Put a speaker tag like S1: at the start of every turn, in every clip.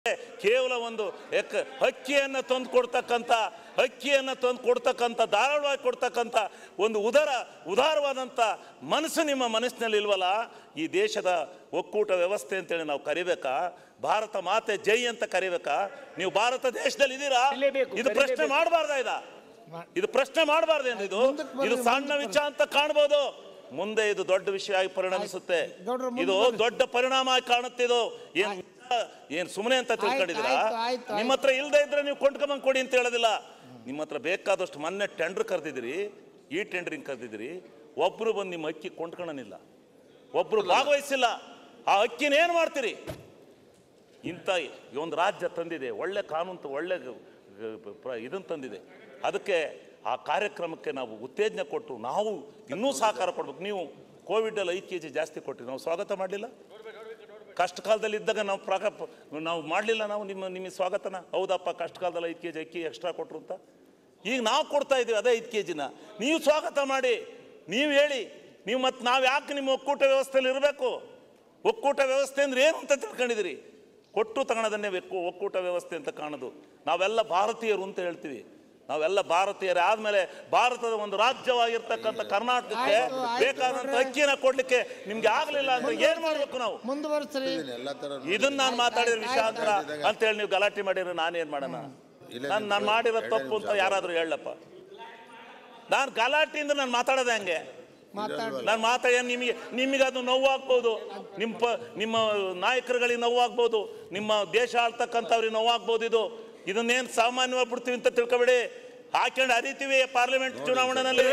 S1: ಕೇವಲ ಒಂದು ಅಕ್ಕಿಯನ್ನು ತಂದು ಕೊಡ್ತಕ್ಕಂಥ ಧಾರಾಳವಾಗಿ ಕೊಡ್ತಕ್ಕಂಥ ಒಂದು ಉದಾರವಾದಂಥ ಮನಸ್ಸು ನಿಮ್ಮ ಮನಸ್ಸಿನಲ್ಲಿ ಇಲ್ವಲ್ಲ. ಈ ದೇಶದ ಒಕ್ಕೂಟ ವ್ಯವಸ್ಥೆ ಅಂತೇಳಿ ನಾವು ಕರಿಬೇಕಾ? ಭಾರತ ಮಾತೆ ಜೈ ಅಂತ ಕರಿಬೇಕಾ? ನೀವು ಭಾರತ ದೇಶದಲ್ಲಿ ಇದ್ದೀರಾ? ಇದು ಪ್ರಶ್ನೆ ಮಾಡಬಾರ್ದ? ಇದು ಪ್ರಶ್ನೆ ಮಾಡಬಾರ್ದೇನು? ಇದು ಸಣ್ಣ ವಿಚಾರ ಅಂತ ಕಾಣ್ಬೋದು, ಮುಂದೆ ಇದು ದೊಡ್ಡ ವಿಷಯ ಆಗಿ ಪರಿಣಮಿಸುತ್ತೆ. ಇದು ದೊಡ್ಡ ಪರಿಣಾಮ ಆಗಿ ಕಾಣುತ್ತೆ. ಇದು ಏನ್ ಸುಮ್ಮನೆ ಅಂತ ತಿಳ್ಕೊಂಡಿದ್ದೀರಾ? ನಿಮ್ಮ ಹತ್ರ ಇಲ್ಲದೆ ಇದ್ರೆ ನೀವು ಕೊಂಡ್ಕೊಂಬಂಗ್ ಕೊಡಿ ಅಂತ ಹೇಳೋದಿಲ್ಲ. ನಿಮ್ಮ ಹತ್ರ ಬೇಕಾದಷ್ಟು ಮೊನ್ನೆ ಟೆಂಡರ್ ಕರೆದಿದ್ದೀರಿ, ಈ ಟೆಂಡರಿಂಗ್ ಕರೆದಿದ್ದೀರಿ, ಒಬ್ರು ಬಂದು ನಿಮ್ಮ ಅಕ್ಕಿ ಕೊಂಡ್ಕೊಳ್ಳೋನಿಲ್ಲ, ಒಬ್ರು ಭಾಗವಹಿಸಿಲ್ಲ. ಆ ಅಕ್ಕಿನೇನು ಮಾಡ್ತೀರಿ? ಇಂಥ ಒಂದು ರಾಜ್ಯ ತಂದಿದೆ, ಒಳ್ಳೆ ಕಾನೂನು, ಒಳ್ಳೆ ಇದನ್ನು ತಂದಿದೆ. ಅದಕ್ಕೆ ಆ ಕಾರ್ಯಕ್ರಮಕ್ಕೆ ನಾವು ಉತ್ತೇಜನ ಕೊಟ್ಟು ನಾವು ಇನ್ನೂ ಸಹಕಾರ ಕೊಡ್ಬೇಕು. ನೀವು ಕೋವಿಡಲ್ಲಿ 5 kg ಜಾಸ್ತಿ ಕೊಟ್ಟಿರಿ, ನಾವು ಸ್ವಾಗತ ಮಾಡಲಿಲ್ಲ. ಕಷ್ಟ ಕಾಲದಲ್ಲಿ ಇದ್ದಾಗ ನಾವು ಮಾಡಲಿಲ್ಲ. ನಾವು ನಿಮಗೆ ಸ್ವಾಗತನ ಹೌದಪ್ಪ, ಕಷ್ಟ ಕಾಲದಲ್ಲಿ 5 kg ಅಕ್ಕಿ ಎಕ್ಸ್ಟ್ರಾ ಕೊಟ್ಟರು ಅಂತ. ಈಗ ನಾವು ಕೊಡ್ತಾ ಇದ್ದೀವಿ ಅದೇ 5 kgನ. ನೀವು ಸ್ವಾಗತ ಮಾಡಿ, ನೀವು ಹೇಳಿ. ನೀವು ಮತ್ತು ನಾವು ಯಾಕೆ ನಿಮ್ಮ ಒಕ್ಕೂಟ ವ್ಯವಸ್ಥೆಯಲ್ಲಿ ಇರಬೇಕು? ಒಕ್ಕೂಟ ವ್ಯವಸ್ಥೆ ಅಂದ್ರೆ ಏನು ಅಂತ ತಿಳ್ಕೊಂಡಿದ್ದೀರಿ? ಕೊಟ್ಟು ತಗೊಳ್ಳೋದನ್ನೇ ಒಕ್ಕೂಟ ವ್ಯವಸ್ಥೆ ಅಂತ ಕಾಣೋದು. ನಾವೆಲ್ಲ ಭಾರತೀಯರು ಅಂತ ಹೇಳ್ತೀವಿ. ನಾವೆಲ್ಲ ಭಾರತೀಯರೇ ಆದ್ಮೇಲೆ ಭಾರತದ ಒಂದು ರಾಜ್ಯವಾಗಿರ್ತಕ್ಕಂಥ ಕರ್ನಾಟಕಕ್ಕೆ ಬೇಕಾದಂತ ಅಕ್ಕಿನ ಕೊಡ್ಲಿಕ್ಕೆ ನಿಮ್ಗೆ ಆಗ್ಲಿಲ್ಲ ಅಂದ್ರೆ ಏನ್ ಮಾಡ್ಬೇಕು ನಾವು? ಇದನ್ನ ನಾನು ಮಾತಾಡಿದ ವಿಷಯಾಂತರ ಅಂತೇಳಿ ನೀವು ಗಲಾಟೆ ಮಾಡಿದ್ರೆ ನಾನೇನ್ ಮಾಡೋಣ? ನಾನು ಮಾಡಿರೋ ತಪ್ಪು ಅಂತ ಯಾರಾದ್ರೂ ಹೇಳಪ್ಪ. ನಾನು ಗಲಾಟೆಯಿಂದ ನಾನು ಮಾತಾಡೋದೆ ಹಂಗೆ. ನಾನು ಮಾತಾಡ ನಿಮಗೆ ಅದು ನೋವಾಗ್ಬೋದು, ನಿಮ್ಮ ನಾಯಕರುಗಳಿಗೆ ನೋವಾಗ್ಬೋದು, ನಿಮ್ಮ ದೇಶ ಆಳ್ತಕ್ಕಂಥವ್ರಿಗೆ ನೋವಾಗ್ಬೋದು. ಇದನ್ನೇನು ಸಾಮಾನ್ಯವಾಗಿ ಬಿಡ್ತೀವಿ ಅಂತ ತಿಳ್ಕೊಬೇಡಿ. ಹಾಕೊಂಡು ಹರಿತೀವಿ ಪಾರ್ಲಿಮೆಂಟ್ ಚುನಾವಣೆಯಲ್ಲಿ.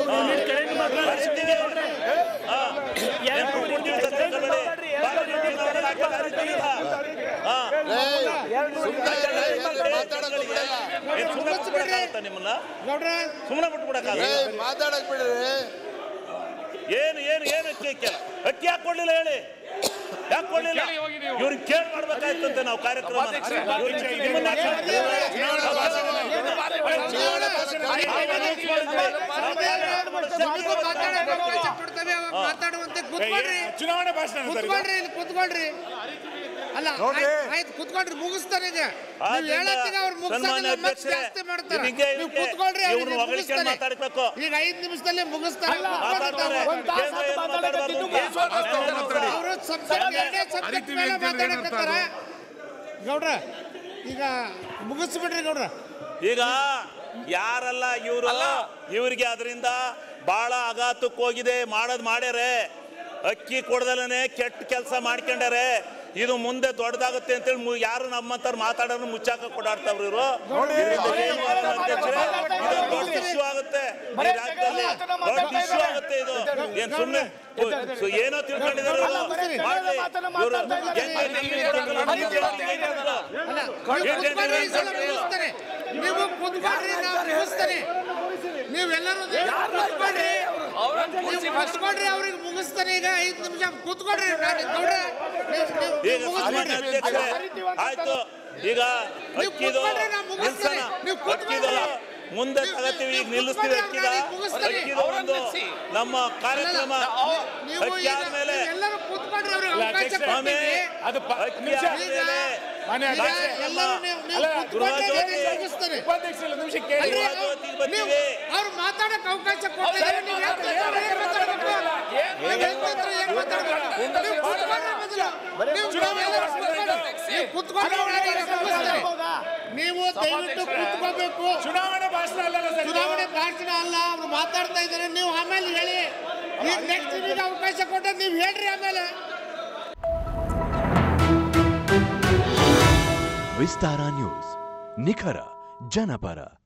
S1: ನಿಮ್ಮನ್ನ ಸುಮ್ಮನೆ ಬಿಟ್ಬಿಡಕ್ಕಾಗಲ್ಲ. ಏನು ಅಕ್ಕಿ ಯಾಕೆ ಕೊಡ್ಲಿಲ್ಲ ಹೇಳಿ? ಯಾಕೆ ಕೊಡ್ಲಿಲ್ಲ? ಇವ್ರಿಗೆ ಕೇಳಿ ಮಾಡ್ಬೇಕಾಯ್ತಂತೆ ನಾವು ಕಾರ್ಯಕ್ರಮ.
S2: ಚುನಾವಣೆ ಭಾಷಣ ಕೂತ್ಕೊಳ್ರಿ. ಅಲ್ಲ ಆಯ್ತು ಕೂತ್ಕೊಳ್ರಿ, ಮುಗಿಸ್ತಾನೆ. ಈಗ ನೀವು ಹೇಳತ್ತೀಗ ಅವ್ರು ಮುಗಿಸ್ತಾನೆ, ಮತ್ತೆ ಜಾಸ್ತಿ ಮಾಡ್ತಾರೆ. ನೀವು ಕೂತ್ಕೊಳ್ರಿ, ಈಗ 5 ನಿಮಿಷದಲ್ಲಿ ಮುಗಿಸ್ತಾರೆ. ಅವರು ಸಬ್ಜೆಕ್ಟ್ ಮೇಲೆ ಮಾತಾಡಕತ್ತಾರ. ಗೌಡ್ರ ಈಗ ಮುಗಿಸ್ಬಿಡ್ರಿ ಗೌಡ್ರ.
S1: ಈಗ ಯಾರಲ್ಲ ಇವ್ರಿಗೆ ಅದರಿಂದ ಬಹಳ ಆಘಾತಕ್ಕೆ ಹೋಗಿದೆ. ಮಾಡ್ಯಾರೆ. ಅಕ್ಕಿ ಕೊಡ್ದಲೇ ಕೆಟ್ಟ ಕೆಲಸ ಮಾಡ್ಕೊಂಡಾರೆ. ಇದು ಮುಂದೆ ದೊಡ್ಡದಾಗುತ್ತೆ ಅಂತೇಳಿ ಯಾರು ನಮ್ಮಂತರ ಮಾತಾಡೋರು ಮುಚ್ಚಾಕ ಕೊಡಾಡ್ತಾವ್ರಿ ಇವರು. ದೊಡ್ಡ ಇಶ್ಯೂ ಆಗುತ್ತೆ ರಾಜ್ಯದಲ್ಲಿ, ದೊಡ್ಡ ಇಶ್ಯೂ ಆಗುತ್ತೆ. ಇದು ಏನ್ ಸುಮ್ಮನೆ ಏನೋ ತಿಳ್ಕೊಂಡಿದ್ದಾರೆ.
S2: ನೀವು ಕೂತ್ಕೊಳ್ರಿ, ನೀವೆಲ್ಲರೂ ಮುಗಿಸ್ಕೊಡ್ರಿ, ಅವ್ರಿಗೆ ಮುಗಿಸ್ತಾನೆ. ಈಗ 5 ನಿಮಿಷ ಕೂತ್ಕೊಡ್ರಿ.
S1: ಆಯ್ತು, ಈಗ ಅಕ್ಕಿದು ಮುಂದೆ ತಗತ್ತೀವಿ, ಈಗ ನಿಲ್ಲಿಸ್ತೀವಿ. ಅಕ್ಕಿದು ಒಂದು ನಮ್ಮ ಕಾರ್ಯಕ್ರಮ. ಅಕ್ಕಿ ಆದ್ಮೇಲೆ
S2: ಅವ್ರು ಮಾತಾಡಕ್ ಅವಕಾಶ ಕೊಡ್ತಾರೆ. ನೀವು ದಯವಿಟ್ಟು ಕೂತ್ಕೋಬೇಕು. ಚುನಾವಣೆ ಭಾಷಣ ಅಲ್ಲ, ಅವ್ರು ಮಾತಾಡ್ತಾ ಇದ್ದಾರೆ. ನೀವು ಆಮೇಲೆ ಹೇಳಿ. ಈಗ ನೆಕ್ಸ್ಟ್ ನಿಮಗೆ ಅವಕಾಶ ಕೊಟ್ಟರೆ ನೀವು ಹೇಳ್ರಿ ಆಮೇಲೆ.
S3: ವಿಸ್ತಾರ ನ್ಯೂಸ್, ನಿಖರ ಜನಪರ.